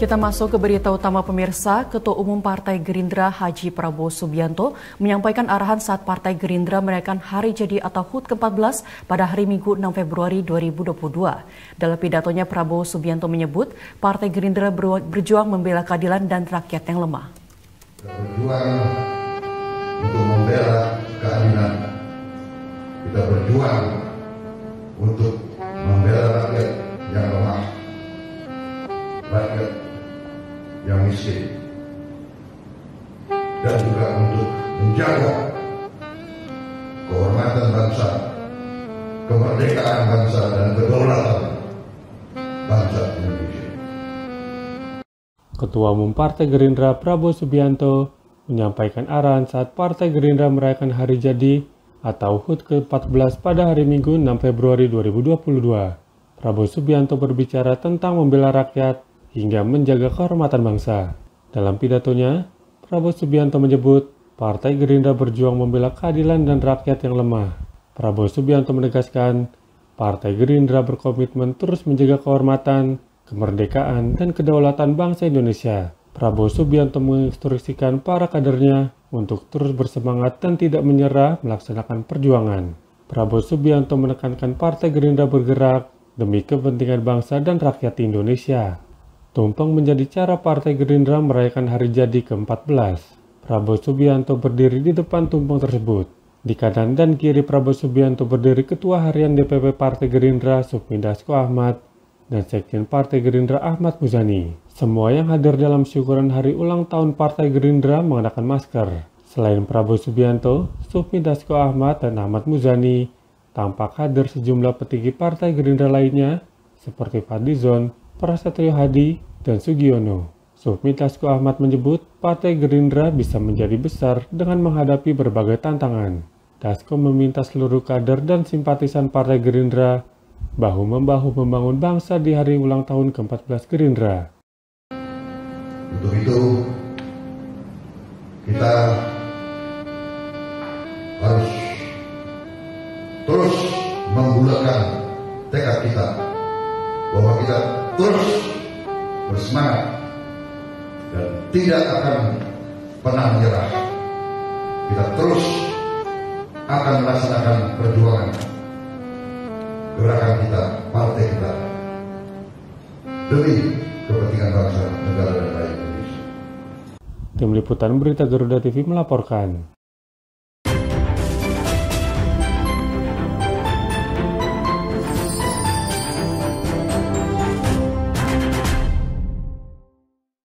Kita masuk ke berita utama pemirsa. Ketua Umum Partai Gerindra Haji Prabowo Subianto menyampaikan arahan saat Partai Gerindra merayakan hari jadi atau HUT ke-14 pada hari Minggu 6 Februari 2022. Dalam pidatonya Prabowo Subianto menyebut Partai Gerindra berjuang membela keadilan dan rakyat yang lemah. Berjuang untuk membela keadilan. Kita berjuang untuk membela rakyat yang lemah, rakyat yang miskin, dan juga untuk menjaga kehormatan bangsa, kemerdekaan bangsa, dan kedaulatan bangsa Indonesia. Ketua Umum Partai Gerindra Prabowo Subianto menyampaikan arahan saat Partai Gerindra merayakan hari jadi atau HUT ke-14 pada hari Minggu 6 Februari 2022. Prabowo Subianto berbicara tentang membela rakyat hingga menjaga kehormatan bangsa. Dalam pidatonya, Prabowo Subianto menyebut Partai Gerindra berjuang membela keadilan dan rakyat yang lemah. Prabowo Subianto menegaskan Partai Gerindra berkomitmen terus menjaga kehormatan, kemerdekaan, dan kedaulatan bangsa Indonesia. Prabowo Subianto menginstruksikan para kadernya untuk terus bersemangat dan tidak menyerah melaksanakan perjuangan. Prabowo Subianto menekankan Partai Gerindra bergerak demi kepentingan bangsa dan rakyat Indonesia. Tumpeng menjadi cara Partai Gerindra merayakan hari jadi ke-14. Prabowo Subianto berdiri di depan tumpeng tersebut. Di kanan dan kiri Prabowo Subianto berdiri Ketua Harian DPP Partai Gerindra Sufmi Dasko Ahmad dan Sekjen Partai Gerindra Ahmad Muzani. Semua yang hadir dalam syukuran hari ulang tahun Partai Gerindra mengenakan masker. Selain Prabowo Subianto, Sufmi Dasko Ahmad dan Ahmad Muzani, tampak hadir sejumlah petinggi Partai Gerindra lainnya seperti Fadlizon, Prasetyo Hadi, dan Sugiono. Sufmi Dasko Ahmad menyebut Partai Gerindra bisa menjadi besar dengan menghadapi berbagai tantangan. Dasko meminta seluruh kader dan simpatisan Partai Gerindra bahu-membahu membangun bangsa di hari ulang tahun ke-14 Gerindra. Untuk itu, kita harus terus membulatkan tekad kita bahwa kita terus bersemangat dan tidak akan pernah menyerah. Kita terus akan melaksanakan perjuangan gerakan kita, partai kita, demi kepentingan bangsa, negara, dan rakyat Indonesia. Tim Liputan Berita Garuda TV melaporkan.